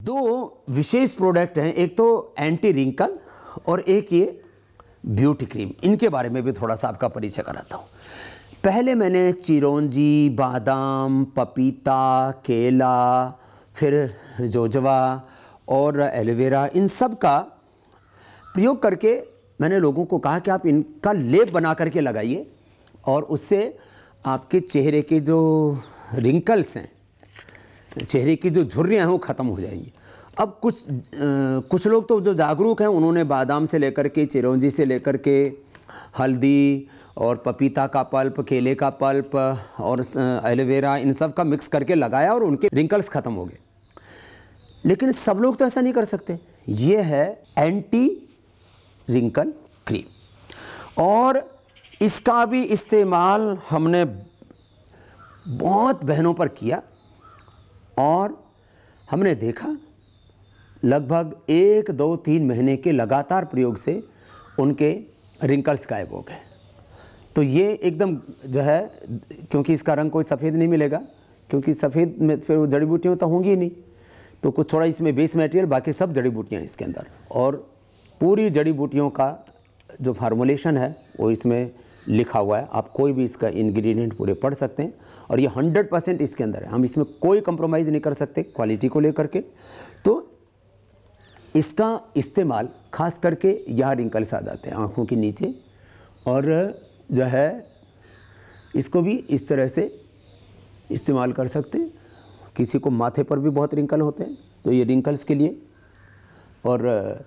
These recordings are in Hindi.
दो विशेष प्रोडक्ट हैं, एक तो एंटी रिंकल और एक ये ब्यूटी क्रीम। इनके बारे में भी थोड़ा सा आपका परिचय कराता हूँ। पहले मैंने चिरौंजी, बादाम, पपीता, केला, फिर जोजवा और एलोवेरा, इन सब का प्रयोग करके मैंने लोगों को कहा कि आप इनका लेप बना करके लगाइए और उससे आपके चेहरे के जो रिंकल्स हैं, चेहरे की जो झुर्रियाँ हैं वो ख़त्म हो जाएंगी। अब कुछ लोग तो जो जागरूक हैं उन्होंने बादाम से लेकर के, चिरौंजी से लेकर के, हल्दी और पपीता का पल्प, केले का पल्प और एलोवेरा, इन सब का मिक्स करके लगाया और उनके रिंकल्स ख़त्म हो गए। लेकिन सब लोग तो ऐसा नहीं कर सकते। ये है एंटी रिंकल क्रीम और इसका भी इस्तेमाल हमने बहुत बहनों पर किया और हमने देखा लगभग 1, 2, 3 महीने के लगातार प्रयोग से उनके रिंकल्स गायब हो गए। तो ये एकदम जो है, क्योंकि इसका रंग कोई सफ़ेद नहीं मिलेगा, क्योंकि सफ़ेद में फिर वो जड़ी बूटियाँ तो होंगी ही नहीं, तो कुछ थोड़ा इसमें बेस मटेरियल, बाकी सब जड़ी बूटियाँ इसके अंदर, और पूरी जड़ी बूटियों का जो फार्मूलेशन है वो इसमें लिखा हुआ है। आप कोई भी इसका इंग्रेडिएंट पूरे पढ़ सकते हैं और ये 100% इसके अंदर है। हम इसमें कोई कंप्रोमाइज़ नहीं कर सकते क्वालिटी को लेकर के। तो इसका इस्तेमाल खास करके यहाँ रिंकल्स आ जाते हैं आँखों के नीचे, और जो है इसको भी इस तरह से इस्तेमाल कर सकते हैं। किसी को माथे पर भी बहुत रिंकल होते हैं तो ये रिंकल्स के लिए, और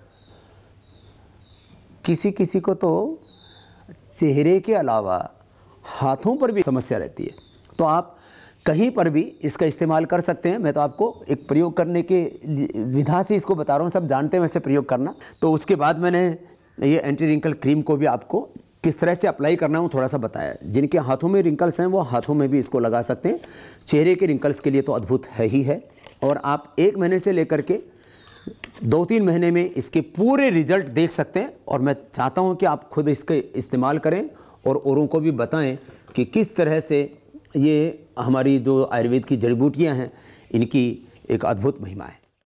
किसी को तो चेहरे के अलावा हाथों पर भी समस्या रहती है, तो आप कहीं पर भी इसका इस्तेमाल कर सकते हैं। मैं तो आपको एक प्रयोग करने के विधा से इसको बता रहा हूँ, सब जानते हैं वैसे प्रयोग करना। तो उसके बाद मैंने ये एंटी रिंकल क्रीम को भी आपको किस तरह से अप्लाई करना है वो थोड़ा सा बताया। जिनके हाथों में रिंकल्स हैं वो हाथों में भी इसको लगा सकते हैं। चेहरे के रिंकल्स के लिए तो अद्भुत है ही है, और आप 1 महीने से लेकर के 2-3 महीने में इसके पूरे रिजल्ट देख सकते हैं। और मैं चाहता हूं कि आप खुद इसके इस्तेमाल करें और औरों को भी बताएं कि किस तरह से ये हमारी जो आयुर्वेद की जड़ी बूटियाँ हैं इनकी एक अद्भुत महिमा है।